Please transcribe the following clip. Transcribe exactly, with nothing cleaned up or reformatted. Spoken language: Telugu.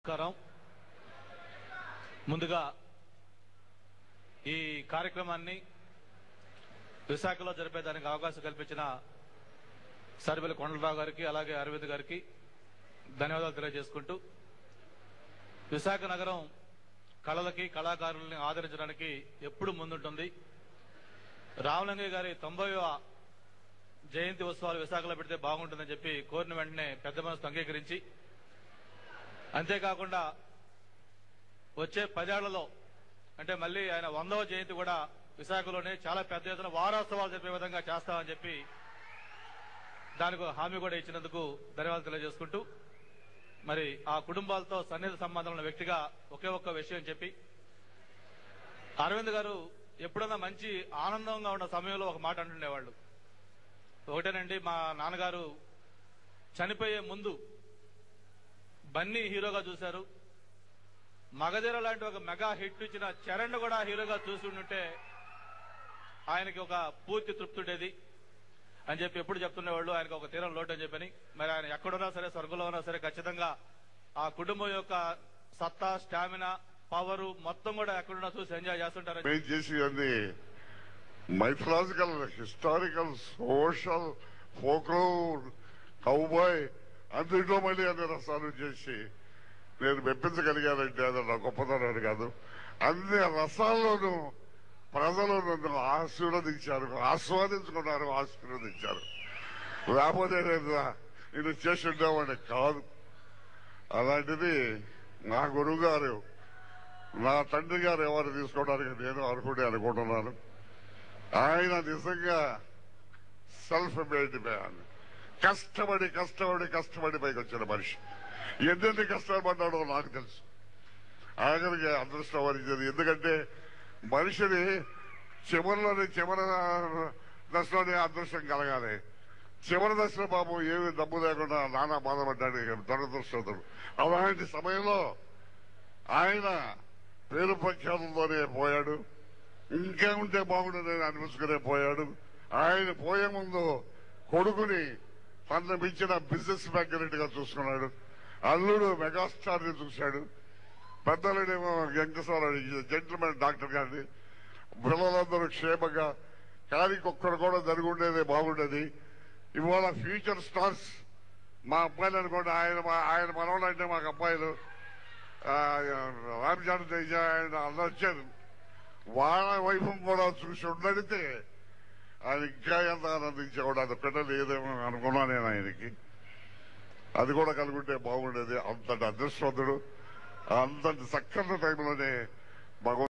నమస్కారం. ముందుగా ఈ కార్యక్రమాన్ని విశాఖలో జరిపేదానికి అవకాశం కల్పించిన సర్వేల కొండలరావు గారికి అలాగే అరవింద్ గారికి ధన్యవాదాలు తెలియజేసుకుంటూ, విశాఖ నగరం కళలకి కళాకారుల్ని ఆదరించడానికి ఎప్పుడు ముందుంటుంది. రామలింగయ్య గారి తొంభైవ జయంతి ఉత్సవాలు విశాఖలో పెడితే బాగుంటుందని చెప్పి కోరిన వెంటనే పెద్ద మనసు అంగీకరించి, అంతేకాకుండా వచ్చే పదేళ్లలో అంటే మళ్ళీ ఆయన వందవ జయంతి కూడా విశాఖలోనే చాలా పెద్ద ఎత్తున వారోత్సవాలు జరిపే విధంగా చేస్తామని చెప్పి దానికి హామీ కూడా ఇచ్చినందుకు ధన్యవాదాలు తెలియజేసుకుంటూ, మరి ఆ కుటుంబాలతో సన్నిహిత సంబంధం ఉన్న వ్యక్తిగా ఒకే ఒక్క విషయం చెప్పి, అరవింద్ గారు ఎప్పుడన్నా మంచి ఆనందంగా ఉన్న సమయంలో ఒక మాట అంటుండేవాళ్ళు. ఒకటేనండి, మా నాన్నగారు చనిపోయే ముందు బన్నీ హీరోగా చూశారు, మగధీర లాంటి ఒక మెగా హిట్ ఇచ్చిన చరణ్ కూడా హీరోగా చూసి ఉంటే ఆయనకి ఒక పూర్తి తృప్తి ఉండేది అని చెప్పి ఎప్పుడు చెప్తుండేవాళ్ళు. ఆయనకు ఒక తీరం లోటు అని చెప్పని, మరి ఆయన ఎక్కడున్నా సరే స్వర్గంలో ఉన్నా సరే ఖచ్చితంగా ఆ కుటుంబం యొక్క సత్తా, స్టామినా, పవర్ మొత్తం కూడా ఎక్కడున్నా చూసి ఎంజాయ్ చేస్తుంటారు. చేసి mythological, historical, social, folklore, cowboy అందులో మళ్ళీ అన్ని రసాలు చేసి నేను మెప్పించగలిగానంటే అది నా గొప్పతనాన్ని కాదు. అన్ని రసాల్లోనూ ప్రజలు నన్ను ఆశీర్వదించారు, ఆస్వాదించుకున్నారు, ఆశీర్వదించారు. లేకపోతే నేను నేను చేసి ఉండేవాడిని కాదు. అలాంటిది నా గురువు గారు, నా తండ్రి గారు ఎవరు తీసుకోవడానికి నేను అనుకుంటే అనుకుంటున్నాను. ఆయన నిజంగా సెల్ఫ్ మేడ్ మ్యాన్. కష్టపడి కష్టపడి కష్టపడి పైకి వచ్చిన మనిషి. ఎన్నెన్ని కష్టాలు పడ్డాడో నాకు తెలుసు. ఆఖరికి అదృష్టం వరించేది. ఎందుకంటే మనిషిని చివరిలోని చివరి దశలోనే అదృష్టం కలగాలి. చివరి దశలో బాబు ఏమి డబ్బు లేకుండా నానా బాధపడ్డాడు దురదృష్టతుడు. అలాంటి సమయంలో ఆయన పేరు ప్రఖ్యాతులతోనే పోయాడు. ఇంకా ఉంటే బాగుండదని అనిపించుకునే పోయాడు. ఆయన పోయే ముందు కొడుకుని తనను మించిన బిజినెస్ మ్యాగ్నెట్గా చూసుకున్నాడు. అల్లుడు మెగాస్టార్ ని చూశాడు. పెద్దలుడేమో వెంకటేశ్వర జెంటిల్మెన్ డాక్టర్ గారిని. పిల్లలందరూ క్షేమంగా, కానీ ఒక్కడు కూడా జరిగి ఉండేది బాగుండేది. ఇవాళ ఫ్యూచర్ స్టార్స్ మా అబ్బాయిలు అనుకోండి. ఆయన ఆయన మనవాళ్ళు అంటే మాకు అబ్బాయిలు రామ్జాన్ తేజ ఆయన అందరూ వచ్చారు. వాళ్ళ వైపు కూడా చూసి ఉండడితే ఆయన ఇంకా ఎంత ఆనందించేవాడు. అది పెట్టలు ఏదేమో అనుకున్నా నేను ఆయనకి. అది కూడా కలుగుంటే బాగుండేది. అంతటి అదృష్టవంతుడు, అంతటి చక్కని టైంలోనే భగవంతుడు